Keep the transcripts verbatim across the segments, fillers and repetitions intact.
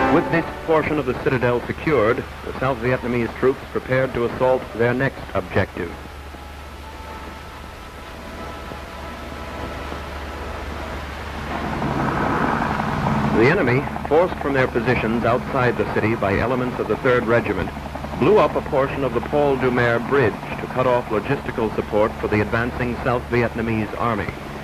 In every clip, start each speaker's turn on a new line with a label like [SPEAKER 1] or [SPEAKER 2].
[SPEAKER 1] With this portion of the citadel secured, the South Vietnamese troops prepared to assault their next objective. The enemy, forced from their positions outside the city by elements of the third Regiment, blew up a portion of the Paul du Mer bridge to cut off logistical support for the advancing South Vietnamese army.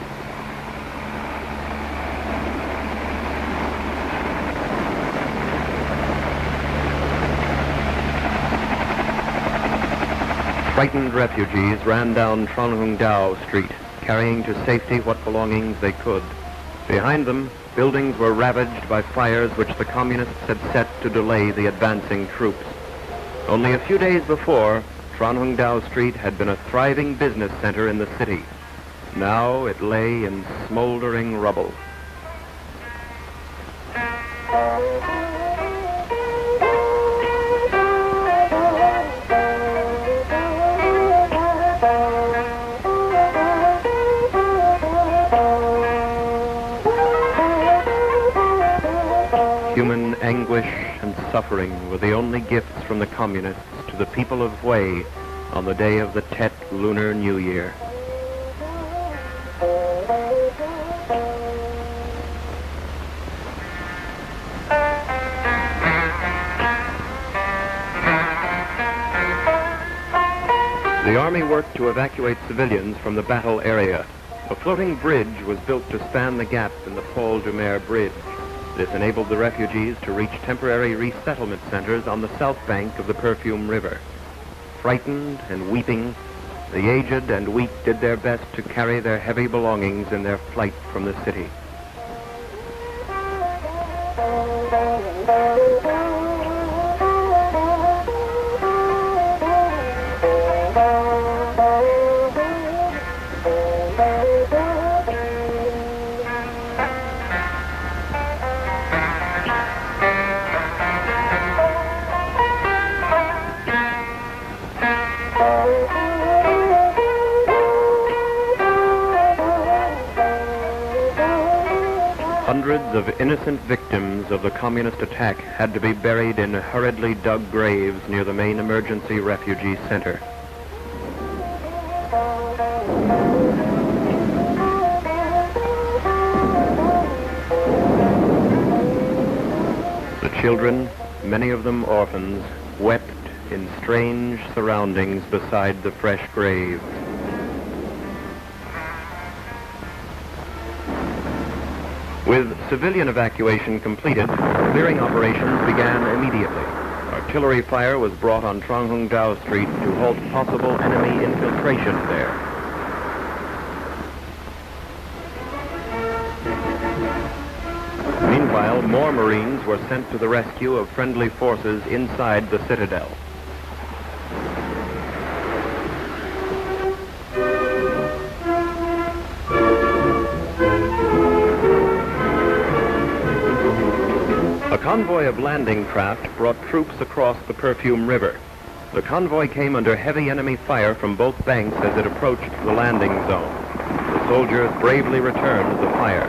[SPEAKER 1] Frightened refugees ran down Tran Hung Dao Street, carrying to safety what belongings they could. Behind them, buildings were ravaged by fires which the communists had set to delay the advancing troops. Only a few days before, Tran Hung Dao Street had been a thriving business center in the city. Now it lay in smoldering rubble. Human anguish and suffering were the only gifts from the communists to the people of Hue on the day of the Tet Lunar New Year. The army worked to evacuate civilians from the battle area. A floating bridge was built to span the gap in the Paul du Mer bridge. This enabled the refugees to reach temporary resettlement centers on the south bank of the Perfume River. Frightened and weeping, the aged and weak did their best to carry their heavy belongings in their flight from the city. Hundreds of innocent victims of the communist attack had to be buried in hurriedly dug graves near the main emergency refugee center. The children, many of them orphans, wept in strange surroundings beside the fresh graves. With civilian evacuation completed, clearing operations began immediately. Artillery fire was brought on Tran Hung Dao Street to halt possible enemy infiltration there. Meanwhile, more Marines were sent to the rescue of friendly forces inside the citadel. A convoy of landing craft brought troops across the Perfume River. The convoy came under heavy enemy fire from both banks as it approached the landing zone. The soldiers bravely returned the fire.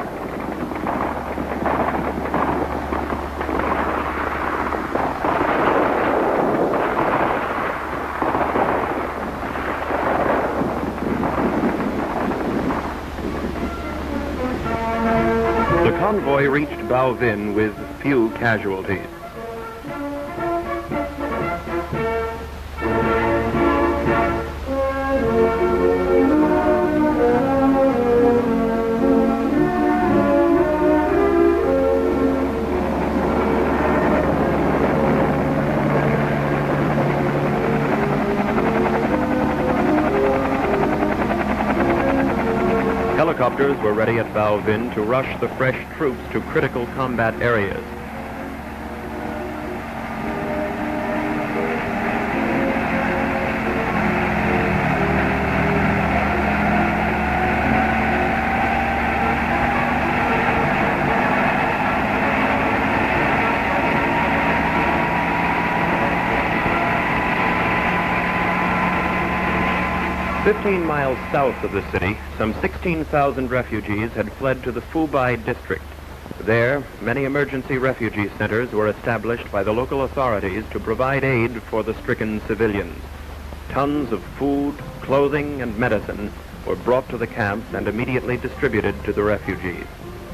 [SPEAKER 1] The convoy reached Bao Vinh with few casualties. Helicopters were ready at Bao Vinh to rush the fresh troops to critical combat areas. Fifteen miles south of the city, some sixteen thousand refugees had fled to the Phu Bai district. There, many emergency refugee centers were established by the local authorities to provide aid for the stricken civilians. Tons of food, clothing, and medicine were brought to the camps and immediately distributed to the refugees.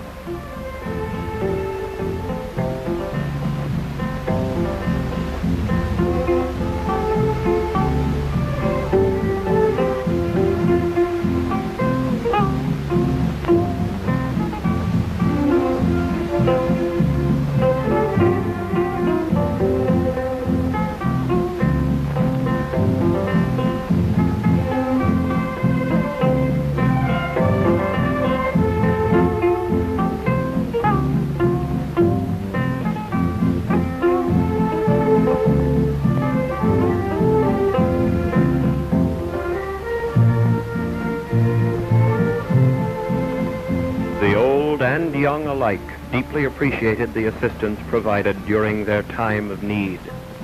[SPEAKER 1] And young alike deeply appreciated the assistance provided during their time of need.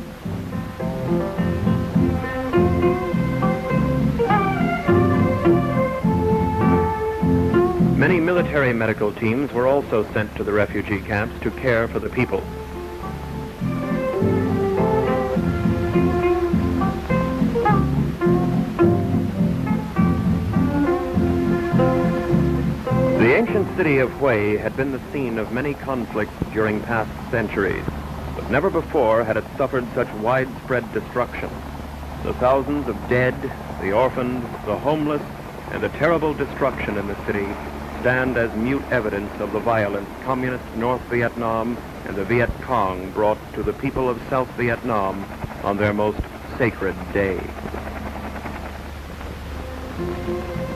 [SPEAKER 1] Many military medical teams were also sent to the refugee camps to care for the people. The ancient city of Hue had been the scene of many conflicts during past centuries, but never before had it suffered such widespread destruction. The thousands of dead, the orphaned, the homeless, and the terrible destruction in the city stand as mute evidence of the violence communist North Vietnam and the Vietcong brought to the people of South Vietnam on their most sacred day.